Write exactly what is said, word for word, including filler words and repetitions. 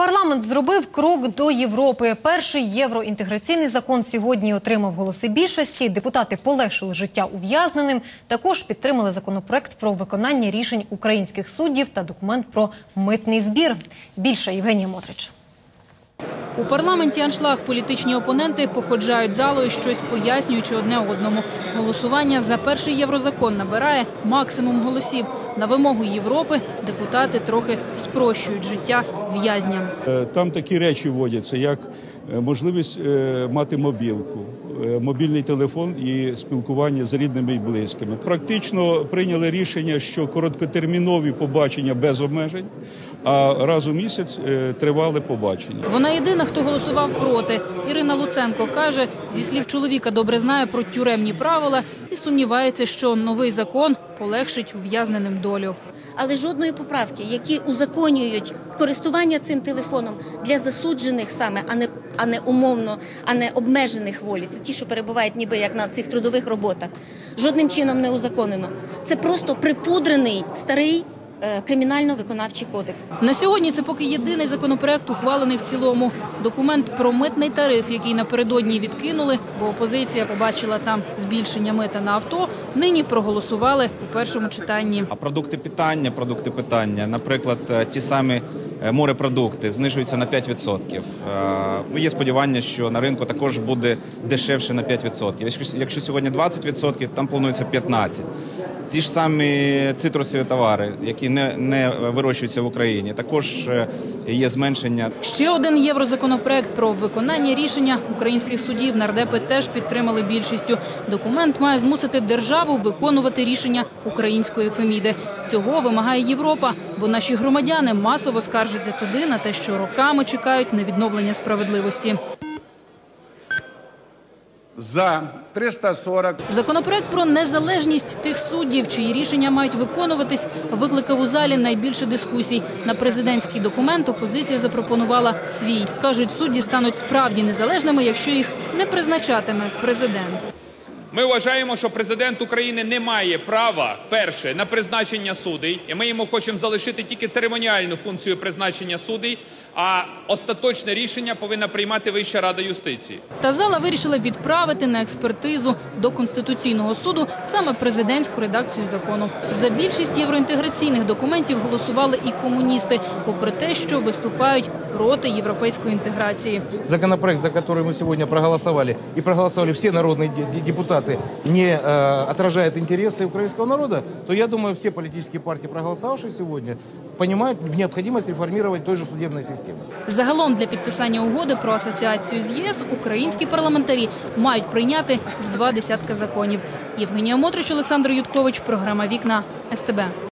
Парламент зробив крок до Європи. Перший євроінтеграційний закон сьогодні отримав голоси більшості. Депутати полегшили життя ув'язненим. Також підтримали законопроект про виконання рішень українських суддів та документ про митний збір. Більше Євгенія Мотрич. У парламенті аншлаг. Політичні опоненти походжають залою, щось пояснюючи одне одному. Голосування за перший єврозакон набирає максимум голосів. На вимогу Європи депутати трохи спрощують життя в'язням. Там такі речі вводяться, як можливість мати мобілку, мобільний телефон і спілкування з рідними і близькими. Практично прийняли рішення, що короткотермінові побачення без обмежень, а раз у місяць тривале побачення. Вона єдина, хто голосував проти. Ірина Луценко каже, зі слів чоловіка добре знає про тюремні правила і сумнівається, що новий закон полегшить ув'язненим долю. Але жодної поправки, які узаконюють користування цим телефоном для засуджених саме, а не, а не умовно, а не обмежених волі. Це ті, що перебувають ніби як на цих трудових роботах. Жодним чином не узаконено. Це просто припудрений старий Кримінально-виконавчий кодекс. На сьогодні це поки єдиний законопроект, ухвалений в цілому. Документ про митний тариф, який напередодні відкинули, бо опозиція побачила там збільшення мита на авто, нині проголосували у першому читанні. А продукти питання, продукти питання, наприклад, ті самі морепродукти знижуються на п'ять відсотків. Є сподівання, що на ринку також буде дешевше на п'ять відсотків. Якщо сьогодні двадцять відсотків, там планується п'ятнадцять відсотків. Ті ж самі цитрусові товари, які не, не вирощуються в Україні, також є зменшення. Ще один єврозаконопроект про виконання рішення українських судів нардепи теж підтримали більшістю. Документ має змусити державу виконувати рішення української Феміди. Цього вимагає Європа, бо наші громадяни масово скаржаться туди на те, що роками чекають на відновлення справедливості. За триста сорок. Законопроект про незалежність тих суддів, чиї рішення мають виконуватись, викликав у залі найбільше дискусій. На президентський документ опозиція запропонувала свій. Кажуть, судді стануть справді незалежними, якщо їх не призначатиме президент. Ми вважаємо, що президент України не має права, перше, на призначення суддів, і ми йому хочемо залишити тільки церемоніальну функцію призначення суддів, а остаточне рішення повинна приймати Вища рада юстиції. Та зала вирішила відправити на експертизу до Конституційного суду саме президентську редакцію закону. За більшість євроінтеграційних документів голосували і комуністи, попри те, що виступають проти європейської інтеграції. Законопроект, за який ми сьогодні проголосували, і проголосували всі народні депутати, не відображає інтереси українського народу, то я думаю, всі політичні партії, проголосувавши сьогодні, розуміють необхідність реформувати той же судебної системи. Загалом для підписання угоди про асоціацію з ЄС українські парламентарі мають прийняти з два десятка законів. Євгенія Мотрич, Олександр Юткович, програма «Вікна», ес те бе.